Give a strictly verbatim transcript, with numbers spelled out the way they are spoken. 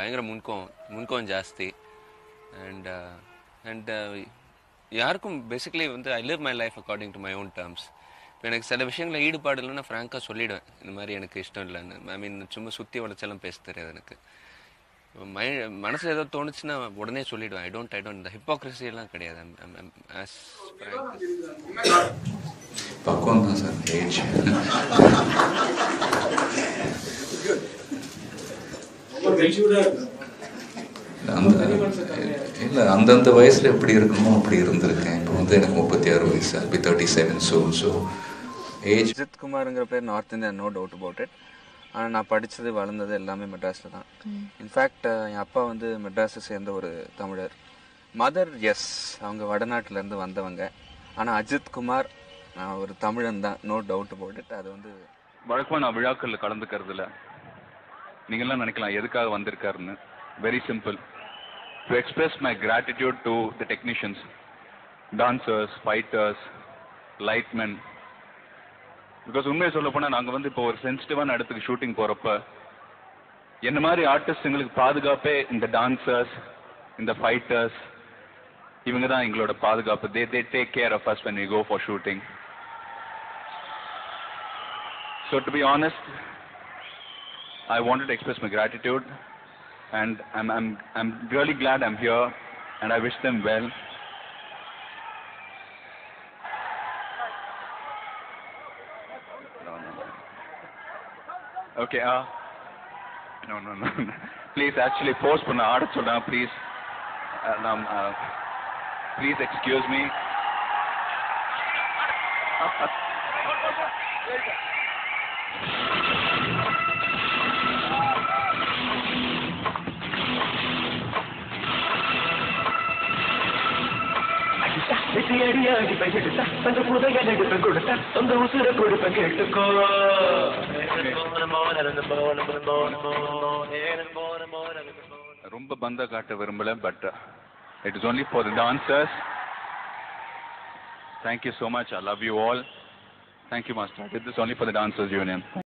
பயங்கர முன்கோம் முன்கோம் ஜாஸ்தி. And and யாருக்கும் பேசிக்கலி வந்து I live my life according to my own terms. இப்போ எனக்கு சில விஷயங்களில் ஈடுபாடு இல்லைன்னா ஃப்ராங்காக சொல்லிவிடுவேன், இந்த மாதிரி எனக்கு இஷ்டம் இல்லைன்னு. ஐ மீன் சும்மா சுற்றி வளைச்செல்லாம் பேச தெரியாது எனக்கு. மை மனசில் ஏதோ தோணுச்சுன்னா உடனே சொல்லிவிடுவேன். ஐ டோன்ட் ஐ டோன்ட் இந்த ஹிப்போக்ரஸி எல்லாம் கிடையாது. ஆஸ் பக்குவம் தான் சார், ஏஜ். இல்லை, அந்தந்த வயசில் எப்படி இருக்கணுமோ அப்படி இருந்திருக்கேன். இப்போ வந்து எனக்கு முப்பத்தி ஆறு வயசு, அப்படி thirty seven. So so age. Ajith குமாருங்கிற பேர் north India, no doubt about it. ஆனால் நான் படித்தது வளர்ந்தது எல்லாமே மெட்ராஸில் தான். இன்ஃபேக்ட் என் அப்பா வந்து மெட்ராஸை சேர்ந்த ஒரு தமிழர். மதர் எஸ், அவங்க வடநாட்டிலேருந்து வந்தவங்க. ஆனால் அஜித் குமார் நான் ஒரு தமிழன் தான், நோ டவுட் அபவுட் இட். அது வந்து வழக்கமாக நான் விழாக்களில் கலந்துக்கிறதுல நீங்கள்லாம் நினைக்கலாம் எதுக்காக வந்திருக்காருன்னு. Very simple. To express my gratitude to the technicians, dancers, fighters, lightmen. Because உண்மையை சொல்ல போனால் நாங்கள் வந்து இப்போ ஒரு சென்சிட்டிவான இடத்துக்கு ஷூட்டிங் போகிறப்ப என்ன மாதிரி ஆர்டிஸ்ட்டுங்களுக்கு பாதுகாப்பே இந்த டான்சர்ஸ், இந்த ஃபைட்டர்ஸ், இவங்க தான் எங்களோட பாதுகாப்பு. They they take care of us when we go for shooting. So to be honest, I wanted to express my gratitude, and I'm I'm I'm really glad I'm here, and I wish them well. No, no, no. Okay, uh, no, no, no. Please, actually, post பண்ண ஆட சொன்னா, please. Uh, um, uh, please excuse me. ரொம்ப பந்த காட்ட விரும்பல, but it is only for the dancers. Thank you so much. I love you all. Thank you, Master. I did this only for the Dancers Union.